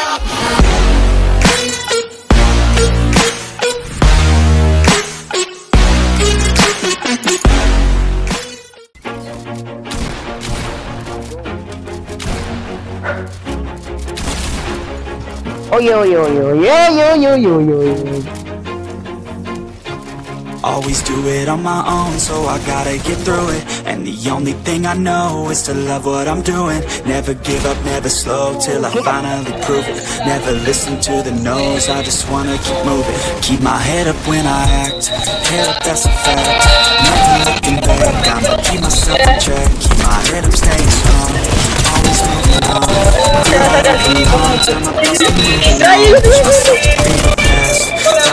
Oye, oye, oye, oye, oye, oye, oye, oye. Always do it on my own, so I gotta get through it. And the only thing I know is to love what I'm doing. Never give up, never slow, till I finally prove it. Never listen to the no's, I just wanna keep moving. Keep my head up when I act, head up, that's a fact. Never looking back, I'ma keep myself in check. Keep my head up, staying strong, always moving on. Till I get on, till my best to moving on. Push myself to be the best.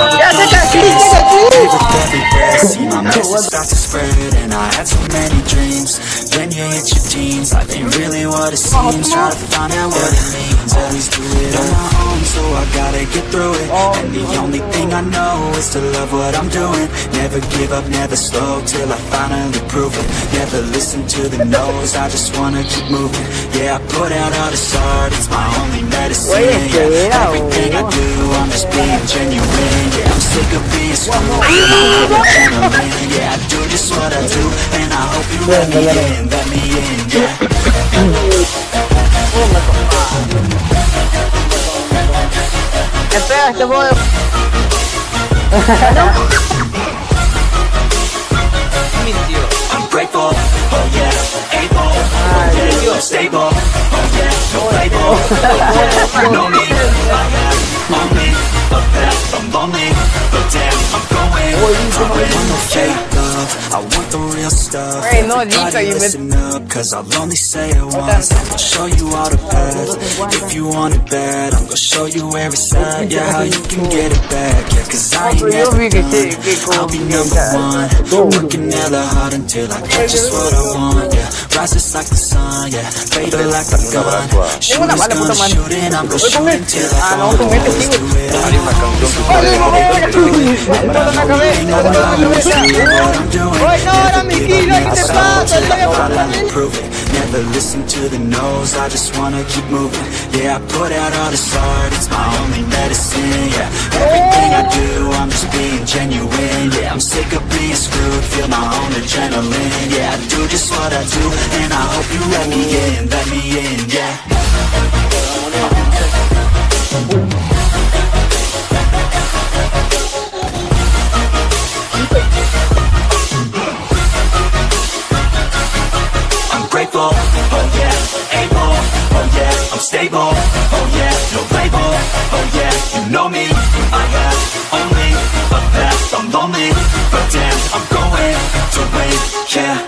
See my message start to spread, and I had so many dreams. Then you hit your teens, life ain't really what it seems. Try to find out what it means. Always do it on my own, so I gotta get through it. And the only thing I know is to love what I'm doing. Never give up, never slow, till I finally prove it. Never listen to the no's, I just wanna keep moving. Yeah, I put out all this art, it's my only medicine. Yeah, everything I do, I'm just being genuine. Yeah, I'm sick of being screwed. Yeah, I do just what I do, and I hope you let me in, yeah. Espera, te puedo. I'm grateful, oh yeah, able, oh yeah, I'm stable, oh yeah, no label, oh yeah, you know me, I have only a path, I'm lonely, but damn, I'm going, I don't want no fake love, I want the real stuff. Everybody listen up, cause I'll only say it once. I'll show you all the path, if you want it bad, I'm gonna show you every side, yeah, how you can get it back, yeah, cause I ain't never done, I'll be number one, working hella hard until I get just what I want, yeah, rises like the sun, yeah, fade like a gun, shooters gonna shoot and I'm gonna shoot until I fall, always do it all. Hay una canción que puede Never listen to the no's, I just wanna keep moving. Yeah, I put out all this art, it's my only medicine. Yeah, everything I do, I'm just being genuine. Yeah, I'm sick of being screwed, feel my own adrenaline. Yeah, I do just what I do, and I hope you let me in, yeah. Grateful, oh yeah, able, oh yeah, I'm stable, oh yeah, no label, oh yeah, you know me, I have only a path, I'm lonely, but damn, I'm going to win, yeah.